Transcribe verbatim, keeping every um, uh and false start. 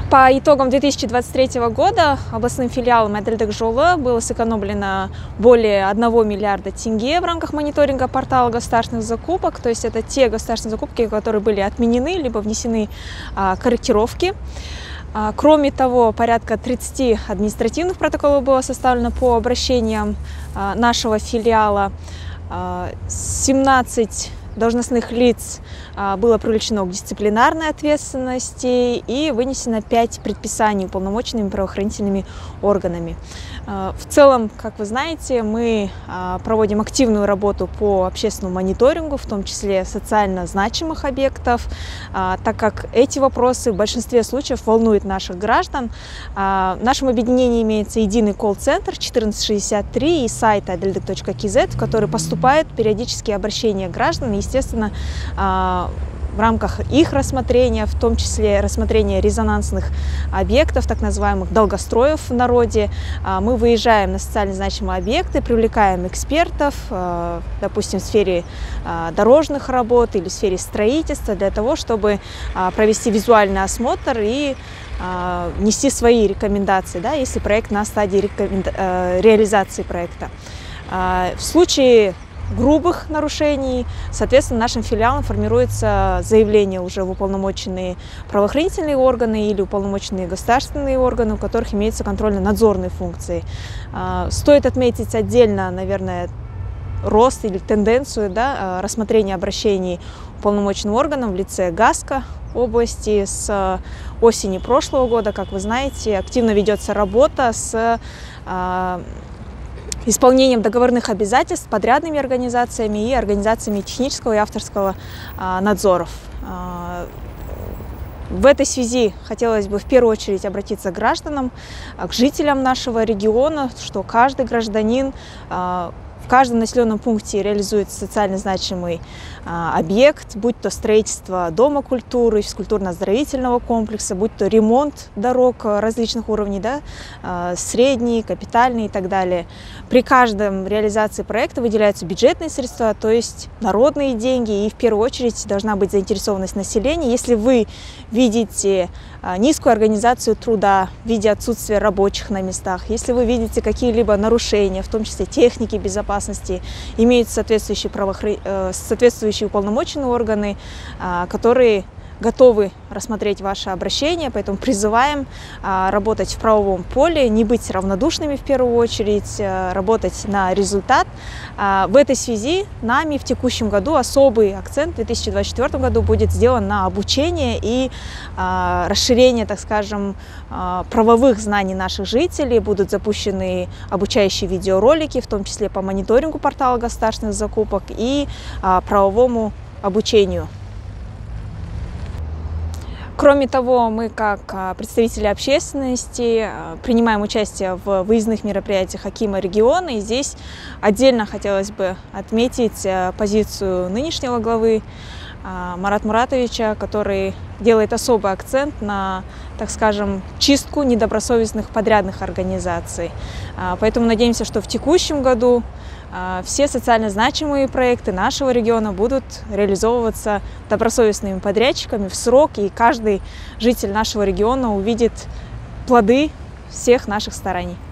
По итогам две тысячи двадцать третьего года областным филиалом Адельдек-Жолы было сэкономлено более одного миллиарда тенге в рамках мониторинга портала государственных закупок. То есть это те государственные закупки, которые были отменены, либо внесены а, корректировки. А, кроме того, порядка тридцати административных протоколов было составлено по обращениям а, нашего филиала. А, семнадцать должностных лиц а, было привлечено к дисциплинарной ответственности и вынесено пять предписаний уполномоченными правоохранительными органами. А, в целом, как вы знаете, мы а, проводим активную работу по общественному мониторингу, в том числе социально значимых объектов, а, так как эти вопросы в большинстве случаев волнуют наших граждан. А, в нашем объединении имеется единый колл-центр четырнадцать шестьдесят три и сайт адельдек точка кз, в который поступают периодические обращения граждан. Естественно, в рамках их рассмотрения, в том числе рассмотрения резонансных объектов, так называемых долгостроев в народе, мы выезжаем на социально значимые объекты, привлекаем экспертов, допустим, в сфере дорожных работ или в сфере строительства, для того, чтобы провести визуальный осмотр и внести свои рекомендации, да, если проект на стадии рекоменда... реализации проекта. В случае грубых нарушений, соответственно, нашим филиалом формируется заявление уже в уполномоченные правоохранительные органы или уполномоченные государственные органы, у которых имеются контрольно-надзорные функции. Стоит отметить отдельно, наверное, рост или тенденцию, да, рассмотрения обращений уполномоченным органам в лице ГАСКО области. С осени прошлого года, как вы знаете, активно ведется работа с исполнением договорных обязательств подрядными организациями и организациями технического и авторского а, надзоров. А, в этой связи хотелось бы в первую очередь обратиться к гражданам, к жителям нашего региона, что каждый гражданин а, в каждом населенном пункте реализует социально значимый а, объект, будь то строительство дома культуры, физкультурно-оздоровительного комплекса, будь то ремонт дорог различных уровней, да, а, средний, капитальный и так далее. При каждом реализации проекта выделяются бюджетные средства, то есть народные деньги, и в первую очередь должна быть заинтересованность населения. Если вы видите а, низкую организацию труда в виде отсутствия рабочих на местах, если вы видите какие-либо нарушения, в том числе техники безопасности, имеют соответствующие, правоохран... соответствующие уполномоченные органы, которые готовы рассмотреть ваше обращение, поэтому призываем а, работать в правовом поле, не быть равнодушными в первую очередь, а, работать на результат. А, в этой связи нами в текущем году особый акцент в две тысячи двадцать четвёртом году будет сделан на обучение и а, расширение, так скажем, а, правовых знаний наших жителей. Будут запущены обучающие видеоролики, в том числе по мониторингу портала государственных закупок и а, правовому обучению. Кроме того, мы, как представители общественности, принимаем участие в выездных мероприятиях Акима региона. И здесь отдельно хотелось бы отметить позицию нынешнего главы Марата Муратовича, который делает особый акцент на, так скажем, чистку недобросовестных подрядных организаций. Поэтому надеемся, что в текущем году все социально значимые проекты нашего региона будут реализовываться добросовестными подрядчиками в срок, и каждый житель нашего региона увидит плоды всех наших стараний.